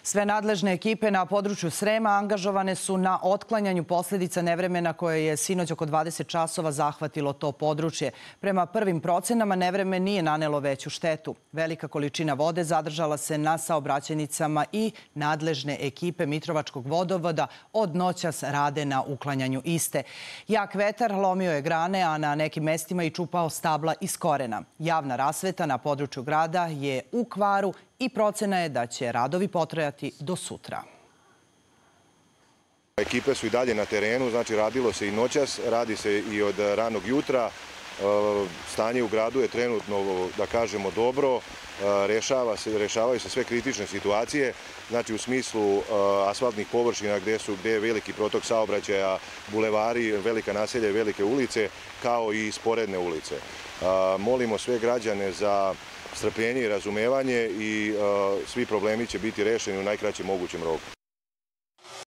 Sve nadležne ekipe na području Srema angažovane su na otklanjanju posljedica nevremena koje je sinoć oko 20 časova zahvatilo to područje. Prema prvim procenama nevreme nije nanelo veću štetu. Velika količina vode zadržala se na saobraćajnicama i nadležne ekipe Mitrovačkog vodovoda od noćas rade na uklanjanju iste. Jak vetar lomio je grane, a na nekim mestima i čupao stabla iz korena. Javna rasveta na području grada je u kvaru i procena je da će radovi potrajati do sutra. Ekipe su i dalje na terenu, znači radilo se i noćas, radi se i od ranog jutra. Stanje u gradu je trenutno, da kažemo, dobro. Rešavaju se sve kritične situacije, znači u smislu asfaltnih površina gde je veliki protok saobraćaja, bulevari, velika naselja i velike ulice, kao i sporedne ulice. Molimo sve građane za strpljenje i razumevanje i svi problemi će biti rešeni u najkraćem mogućem roku.